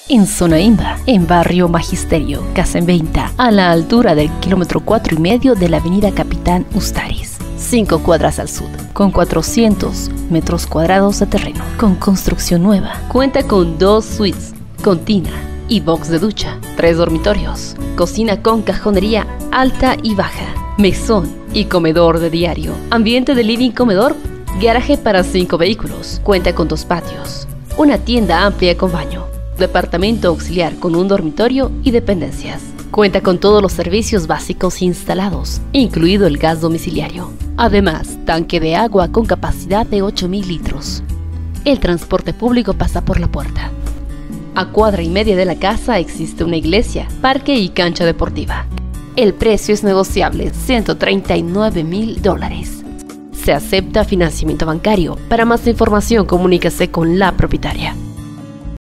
en Zona Imba, en Barrio Magisterio, casa en venta, a la altura del kilómetro 4,5 de la avenida Capitán Ustaris, 5 cuadras al sur, con 400 metros cuadrados de terreno, con construcción nueva. Cuenta con 2 suites, con tina y box de ducha, 3 dormitorios, cocina con cajonería alta y baja, mesón y comedor de diario, ambiente de living comedor, garaje para 5 vehículos, cuenta con 2 patios, una tienda amplia con baño, departamento auxiliar con un dormitorio y dependencias. Cuenta con todos los servicios básicos instalados, incluido el gas domiciliario. Además, tanque de agua con capacidad de 8.000 litros. El transporte público pasa por la puerta. A 1,5 cuadras de la casa existe una iglesia, parque y cancha deportiva. El precio es negociable, $139.000. Se acepta financiamiento bancario. Para más información, comuníquese con la propietaria.